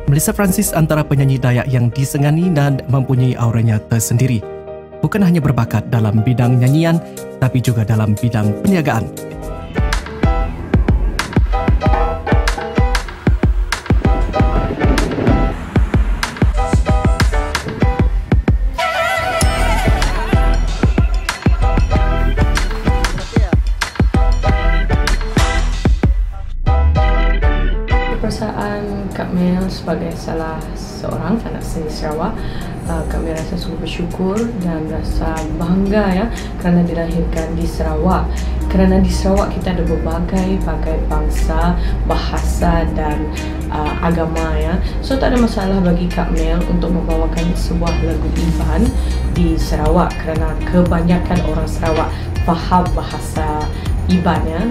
Melissa Francis antara penyanyi Dayak yang disegani dan mempunyai auranya tersendiri. Bukan hanya berbakat dalam bidang nyanyian, tapi juga dalam bidang perniagaan. Perasaan Kak Mel sebagai salah seorang anak seni Sarawak, Kak Mel rasa sungguh bersyukur dan rasa bangga ya kerana dilahirkan di Sarawak. Kerana di Sarawak kita ada berbagai bangsa, bahasa dan agama ya. So tak ada masalah bagi Kak Mel untuk membawakan sebuah lagu Iban di Sarawak kerana kebanyakan orang Sarawak faham bahasa Iban ya.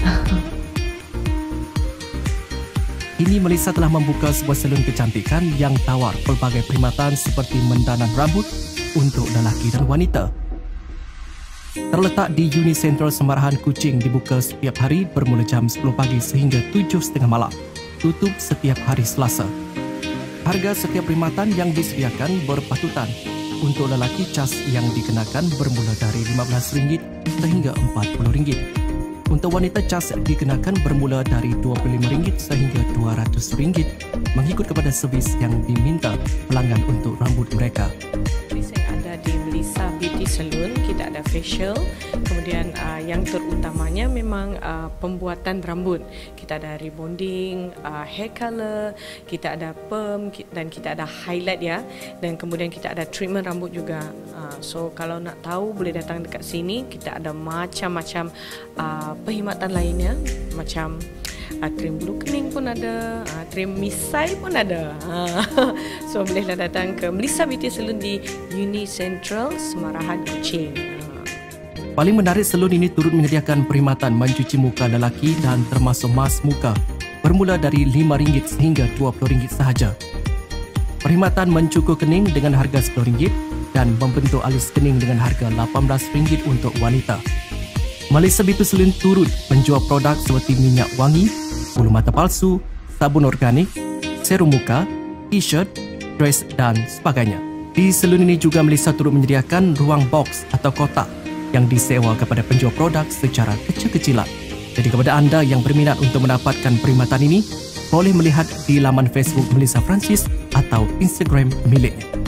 Kini Melissa telah membuka sebuah salon kecantikan yang tawar pelbagai perkhidmatan seperti mendanan rambut untuk lelaki dan wanita. Terletak di Uni Sentral Semarahan Kuching, dibuka setiap hari bermula jam 10 pagi sehingga 7.30 malam. Tutup setiap hari Selasa. Harga setiap perkhidmatan yang disediakan berpatutan. Untuk lelaki, cas yang dikenakan bermula dari RM15 sehingga RM40. Untuk wanita, cas dikenakan bermula dari RM25 sehingga RM200 mengikut kepada servis yang diminta pelanggan untuk rambut mereka. Saya ada di Melissa Beauty Salon, kita ada facial, kemudian yang terutamanya memang pembuatan rambut. Kita ada rebonding, hair color, kita ada perm dan kita ada highlight ya, dan kemudian kita ada treatment rambut juga. So kalau nak tahu boleh datang dekat sini, kita ada macam-macam perkhidmatan lainnya, macam krim bulu kening pun ada, krim misai pun ada. So bolehlah datang ke Melissa Beauty Salon di Uni Sentral Semarahan Kuching. Paling menarik, salon ini turut menyediakan perkhidmatan mencuci muka lelaki dan termasuk mas muka bermula dari RM5 sehingga RM20 sahaja. Perkhidmatan mencukur kening dengan harga RM10 dan membentuk alis kening dengan harga RM18 untuk wanita. Melissa Beauty Salon turut menjual produk seperti minyak wangi, bulu mata palsu, sabun organik, serum muka, t-shirt, dress dan sebagainya. Di salon ini juga Melissa turut menyediakan ruang box atau kotak yang disewa kepada penjual produk secara kecil-kecilan. Jadi kepada anda yang berminat untuk mendapatkan perkhidmatan ini, boleh melihat di laman Facebook Melissa Francis atau Instagram miliknya.